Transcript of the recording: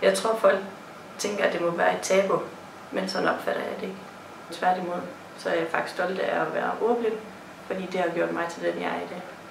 Jeg tror, folk tænker, at det må være et tabu, men sådan opfatter jeg det ikke. Tværtimod, så er jeg faktisk stolt af at være ordblind, fordi det har gjort mig til den, jeg er i dag.